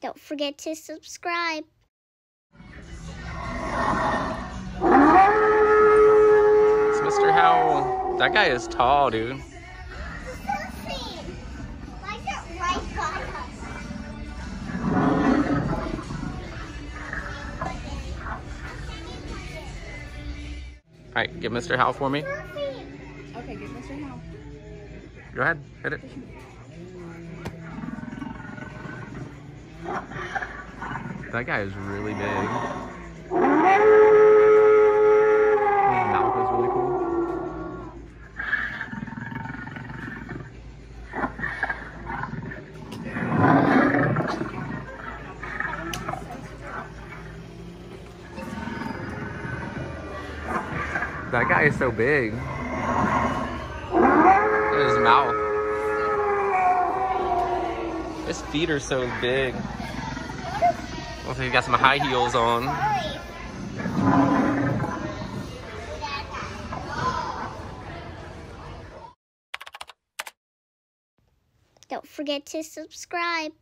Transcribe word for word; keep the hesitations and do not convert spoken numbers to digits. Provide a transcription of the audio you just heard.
Don't forget to subscribe. It's Mister Howle. That guy is tall, dude. Alright, get Mister Howle for me. Okay, get Mister Howle. Go ahead, hit it. That guy is really big. His mouth is really cool. That guy is so big. Look at his mouth. His feet are so big. Looks like he got some high heels on. Don't forget to subscribe.